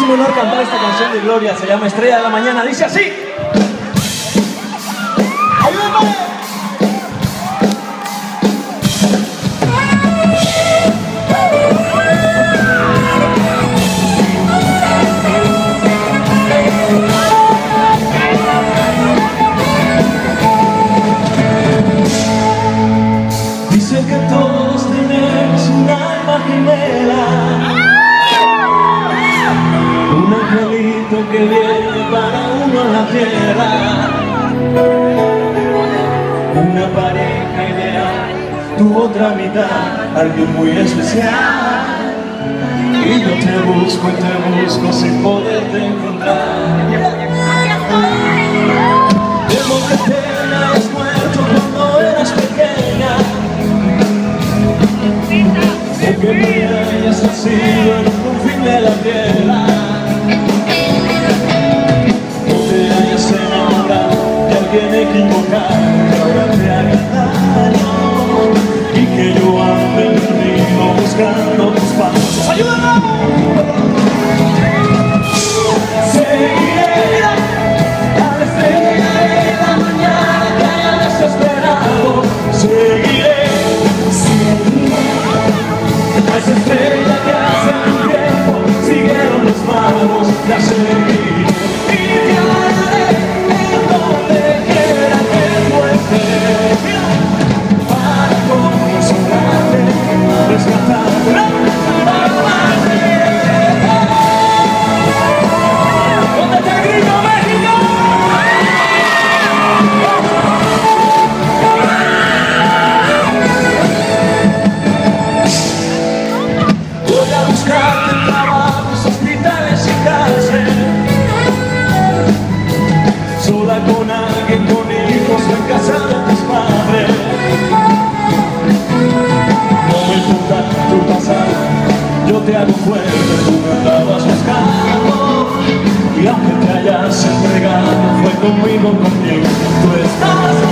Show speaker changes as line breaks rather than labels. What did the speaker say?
Es un honor cantar esta canción de Gloria, se llama Estrella de la Mañana, dice así. ¡Ayúdame! Dicen que todos tenemos un alma gemela, un angelito que viene para uno en la tierra, una pareja ideal, tu otra mitad, alguien muy especial. Y yo te busco sin poderte encontrar. Temo que te hayas muerto cuando eras pequeña, o que me hayas nacido en un confín de la tierra, o te hayas enamorado de alguien equivocado que ahora te haga daño, y que yo ande perdido buscando tus pasos. ¡Ayúdame! Seguiré a la estrella de la mañana que hayas desesperado. Seguiré a esa estrella que hace un tiempo siguieron los magos. La seguiré y te haré en donde quiera que tú estés, para consolarte, rescatarte, para amarte. ¿Dónde está el grito, México? Voy a buscarte en trabajos, hospitales y cárcel, sola con alguien, con hijos en casa de tus padres. No me importa tu pasado, yo te hago fuerte, tú me andabas buscando, y aunque te hayas entregado, fue conmigo, contigo, tú estás.